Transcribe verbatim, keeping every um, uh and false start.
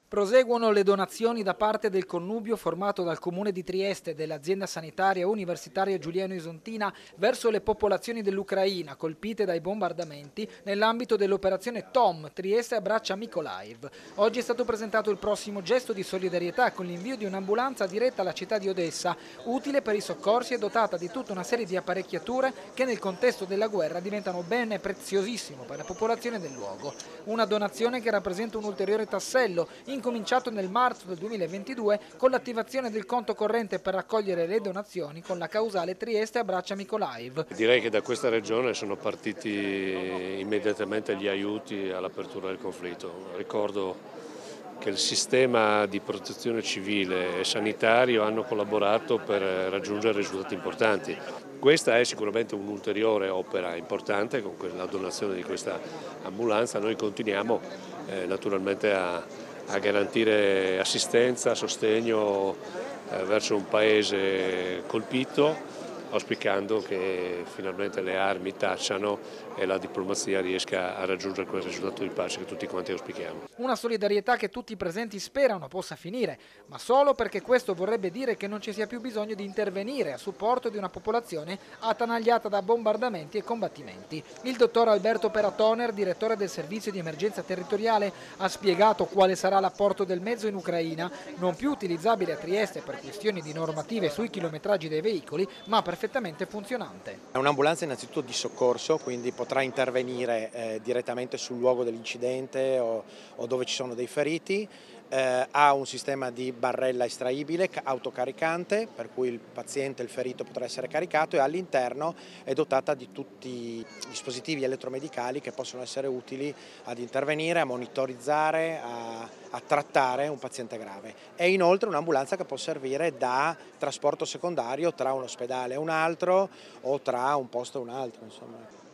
Proseguono le donazioni da parte del connubio formato dal Comune di Trieste e dell'azienda sanitaria universitaria Giuliano Isontina verso le popolazioni dell'Ucraina colpite dai bombardamenti nell'ambito dell'operazione Tom Trieste abbraccia Mykolaiv. Oggi è stato presentato il prossimo gesto di solidarietà con l'invio di un'ambulanza diretta alla città di Odessa, utile per i soccorsi e dotata di tutta una serie di apparecchiature che nel contesto della guerra diventano bene preziosissimo per la popolazione del luogo. Una donazione che rappresenta un ulteriore tassello incominciato nel marzo del duemilaventidue con l'attivazione del conto corrente per raccogliere le donazioni con la causale Trieste abbraccia Mykolaiv. Direi che da questa regione sono partiti immediatamente gli aiuti all'apertura del conflitto. Ricordo che il sistema di protezione civile e sanitario hanno collaborato per raggiungere risultati importanti. Questa è sicuramente un'ulteriore opera importante con la donazione di questa ambulanza. Noi continuiamo eh, naturalmente a a garantire assistenza, sostegno eh, verso un paese colpito, auspicando che finalmente le armi tacciano e la diplomazia riesca a raggiungere quel risultato di pace che tutti quanti auspichiamo. Una solidarietà che tutti i presenti sperano possa finire, ma solo perché questo vorrebbe dire che non ci sia più bisogno di intervenire a supporto di una popolazione attanagliata da bombardamenti e combattimenti. Il dottor Alberto Peratoner, direttore del servizio di emergenza territoriale, ha spiegato quale sarà l'apporto del mezzo in Ucraina, non più utilizzabile a Trieste per questioni di normative sui chilometraggi dei veicoli, ma perfettamente funzionante. È un'ambulanza innanzitutto di soccorso, quindi potrà intervenire eh, direttamente sul luogo dell'incidente o, o dove ci sono dei feriti. Eh, ha un sistema di barrella estraibile autocaricante, per cui il paziente, il ferito potrà essere caricato, e all'interno è dotata di tutti i dispositivi elettromedicali che possono essere utili ad intervenire, a monitorizzare, a, a trattare un paziente grave. È inoltre un'ambulanza che può servire da trasporto secondario tra un ospedale e un altro o tra un posto e un altro, insomma.